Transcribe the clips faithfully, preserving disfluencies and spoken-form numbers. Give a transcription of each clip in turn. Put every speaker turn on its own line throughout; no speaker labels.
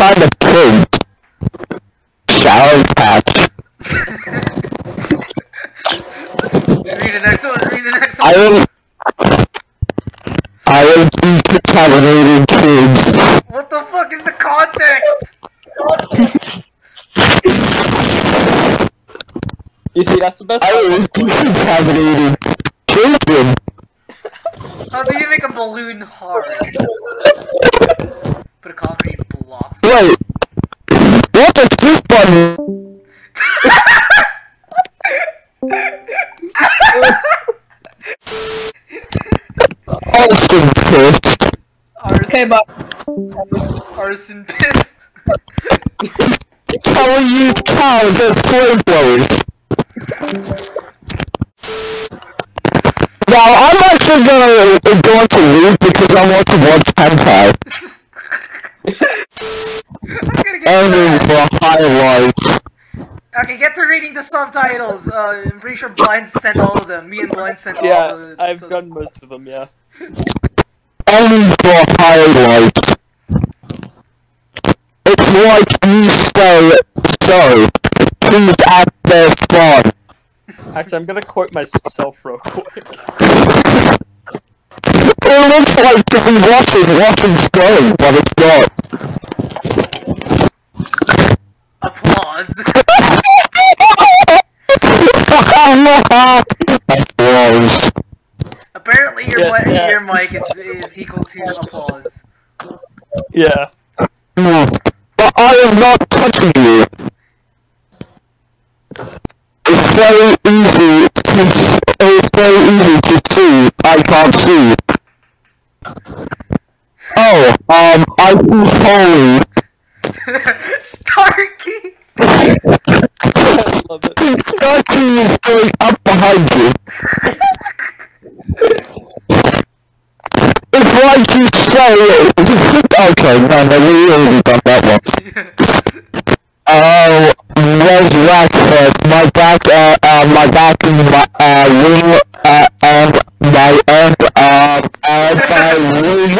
kind of pig? Shower patch.
Read the next one, read the next one.
I will... I will decontaminating kids.
What the fuck is the context?
You see, that's the best
I
part.
will decontaminating children.
How do you make a balloon hard? Put a concrete blocks.
Wait. What is this button? Arson piss.
Arson,
Okay, but
arson piss.
How will you count as flamethrowers? Now, I'm actually gonna, going to leave because I want to watch hentai.
I'm gonna get
Ending
to
for highlights.
Okay, get to reading the subtitles. Uh, I'm pretty sure Blind sent all of them. Me and Blind sent all
Yeah,
of them.
I've
so
done most of them, yeah.
Ending for highlights. It's like you say, so, please act their fun.
Actually, I'm gonna quote myself real quick.
It looks like to be watching, watching Stone, but it's not.
Applause.
Applause.
Apparently, your,
Yeah,
mi-
yeah.
your mic is, is equal to applause.
Yeah.
But I am not touching you. It's very easy to s- it's very easy to see. I can't see. Oh, um, I feel holy.
Starkey!
I love it.
Starkey is going up behind you. It's like you say, okay, no, no, we already done that one. Oh, resurrection, my back, uh, uh, my back in my, uh, wing, uh, and my end, um, and my wing,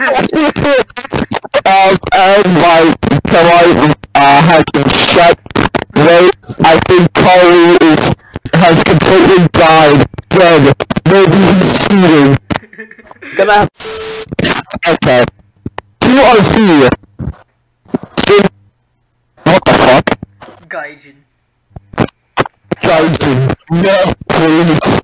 um, and my, my, uh, has been shut. Wait, I think Corey is, has completely died, dead, maybe he's shooting.
Gonna have
Okay. Two R C. What the fuck?
Gaijin.
Gaijin. No, please.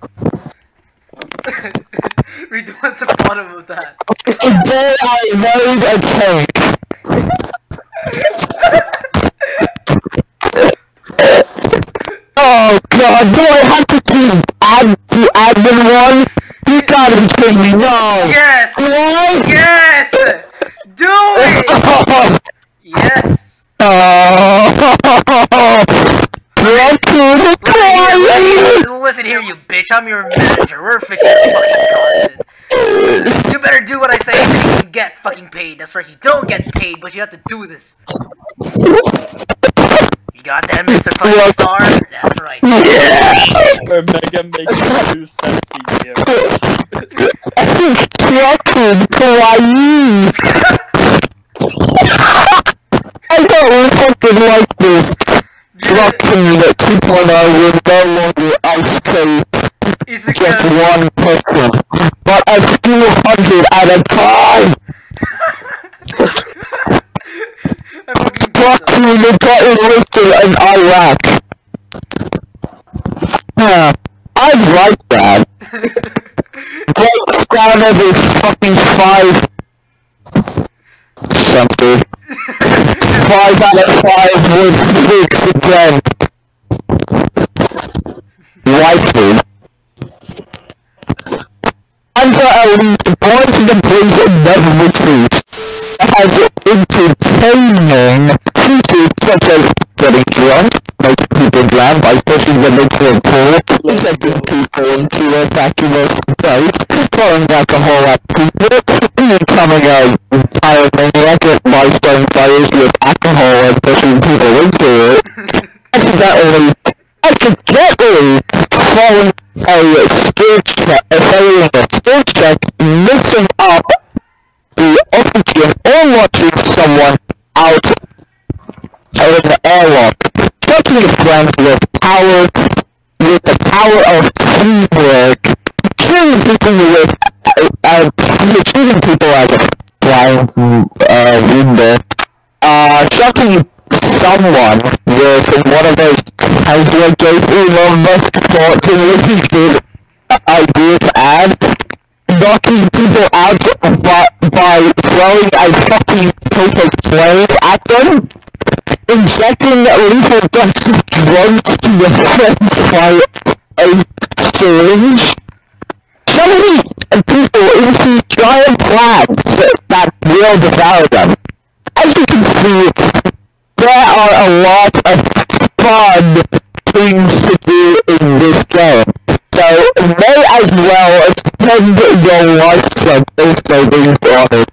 Read the one at the bottom of that.
Today I made a cake. Oh god, do I have to do add the admin one? You gotta be kidding me, no!
Yes!
What?
Yes! Do it! Yes!
Oh, Raccoon,
Listen, listen here, you bitch. I'm your manager. We're fishing fucking content. You better do what I say so you can get fucking paid. That's right, you don't get paid, but you have to do this. You got that, Mister Fucking Star? That's right.
Yeah!
or Mega makes two cents a year.
Raccoon, kawaii! I don't fucking like this. Raccoon two point oh will no longer ice skate
Is it
just
good?
one person, but a few hundred at a time.
I fucking
Raccoon got enlisted in Iraq. Huh, I like that. Breaks down every fucking five something. Five out of five would fix again. Likely. Under elite, boys in the prison never retreat. Has entertaining features such as getting drunk, making people drown by pushing them into a pool, injecting people into a vacuous space, throwing alcohol at people, becoming a pyromaniac by starting fires with alcohol and pushing people into it, accidentally, accidentally throwing a skill check, failing a skill check, mixing up the oxygen or watching someone out power of teamwork. Treating people with, uh, treating people as a flying, uh, window. Uh, shocking someone with one of those casual jokes Elon Musk thought to really good idea to add. Knocking people out by, by throwing a fucking paper flame at them. Injecting lethal doses drugs to your friends by a syringe. Shoving people into giant plants that will devour them. As you can see, there are a lot of fun things to do in this game. So, may as well spend your lifetime also being on it.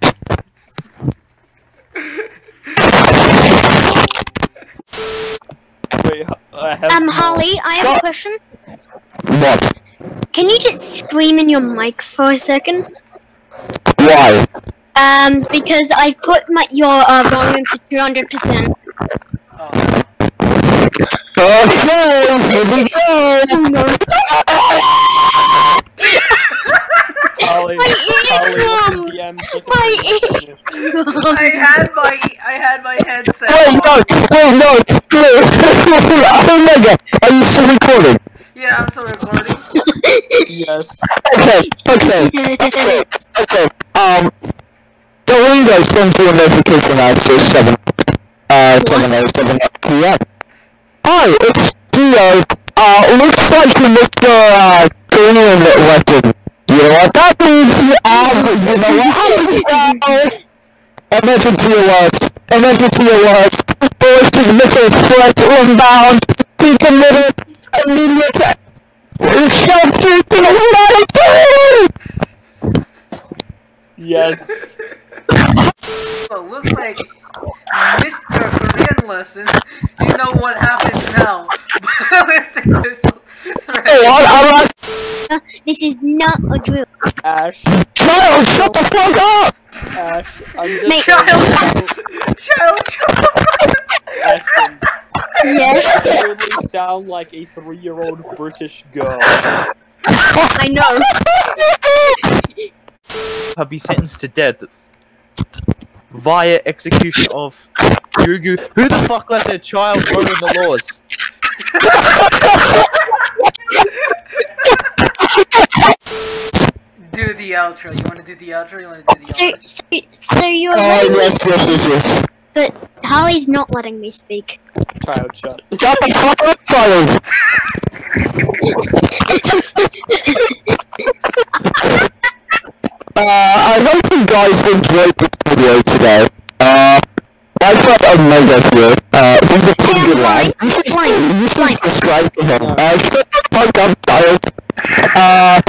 Wait, I have
Um,
more.
Holly, I have a question.
What?
Can you just scream in your mic for a second?
Why?
Um, because I put my your uh, volume to two hundred percent.
Oh.
Okay, here we go!
Holly,
My
Holly,
eardrums!
D Ms,
My
look at
I had my I had my headset.
Oh no! Oh no! Oh my god! Are you still recording?
Yeah, I'm still recording.
Yes.
Okay, okay, okay, okay. Um, Duolingo sends you a notification at seven, uh, seven oh seven p m Hi, it's Dio. Uh, looks like you missed your, uh, Korean lesson. You know what that means? Um, you know what happens now? Emergency alert! Emergency alert! Ballistic missile threat inbound! Decommitted! Immediate! Shelter to the
Yes.
Well, looks like Mister Korean lesson. You know what happens now. Ballistic missile threat.
Hey, alright!
This is not a drill.
Ash,
Child, shut the fuck up!
Ash, I'm just
Mate.
Child, child, child.
Ashton,
Yes,
you really sound like a three-year-old British girl.
I know.
I'll be sentenced to death via execution of Gugu. Who the fuck let their child vote in the laws?
Do the outro. You want to do the outro? You want to do the
So,
outro?
so, so you're
Oh,
letting me,
yes, yes, yes, yes.
but Holly's not letting me speak.
Child shut.
Shut the fuck up, child! uh, I hope you guys enjoyed this video today. Uh, my friend Omega here, uh, he's a pretty good lad. You should,
Fine,
you should
fine.
subscribe to him. Uh, shut the fuck up, child. Uh,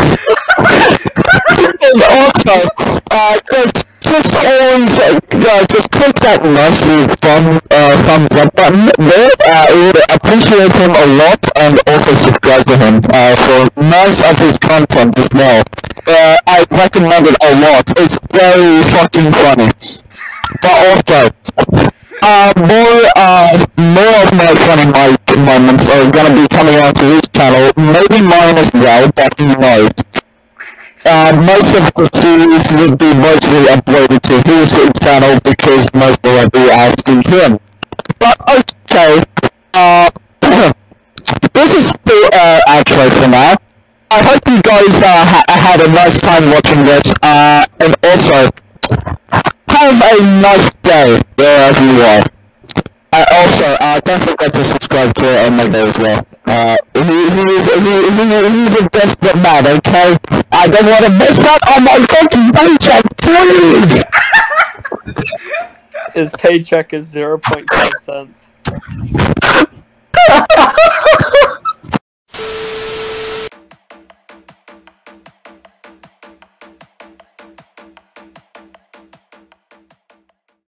and also, uh, just, just always, uh, just click that massive thumb, uh, thumbs up button there. Uh, I would appreciate him a lot, and also subscribe to him, uh, for most of his content as well. Uh, I recommend it a lot. It's very fucking funny. But also, uh, more, uh, more of my funny mic moments are gonna be coming onto his channel, maybe mine as well, but who knows. Uh, most of the series would be mostly uploaded to his channel because most will be asking him. But okay, uh, this is the uh, outro for now. I hope you guys uh, ha had a nice time watching this, uh, and also, have a nice day wherever you are. Uh, also, uh, don't forget to subscribe to Omega as well. Uh, he, he is, he, he, he's a desperate man, okay? I don't want to miss out on my fucking paycheck, please!
His paycheck is zero point five cents.